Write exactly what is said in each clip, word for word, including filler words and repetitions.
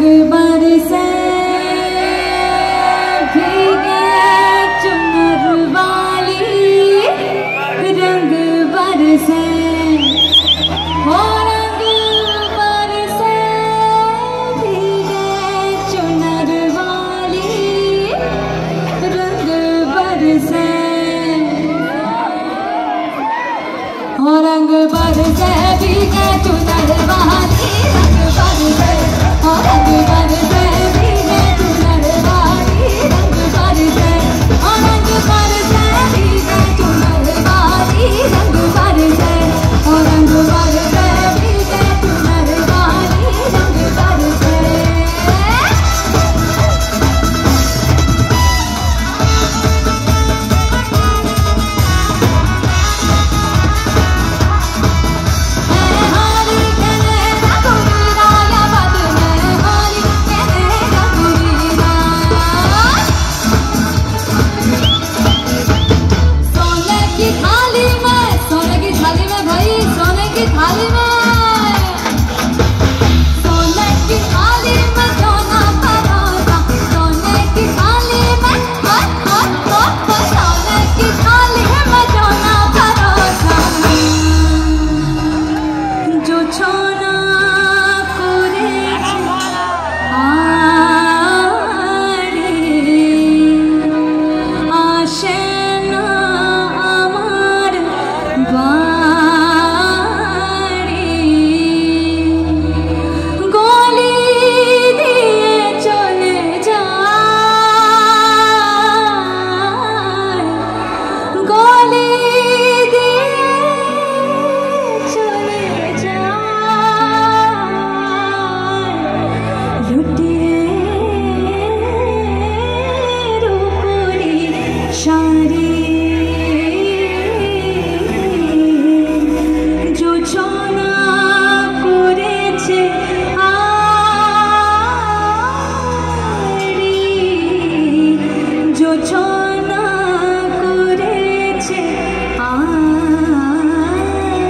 बरसे भीगे चुनर वाली, रंग बरसे हो रंग बरसे भीगे चुनर वाली, रंग बरसे हो रंग बरसे भीगे चुनर वाली, रंग बरसे हो रंग बरसे भीगे चुनर वाली, रंग बरसे हो रंग बरसे भीगे चुनर वाली, रंग बरसे हो रंग बरसे भीगे चुनर वाली, रंग बरसे।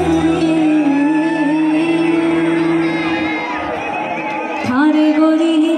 थारे गोरी